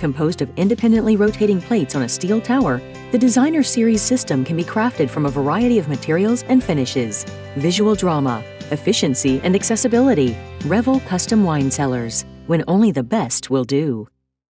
Composed of independently rotating plates on a steel tower, the Designer Series system can be crafted from a variety of materials and finishes. Visual drama, efficiency, and accessibility. Revel Custom Wine Cellars, when only the best will do.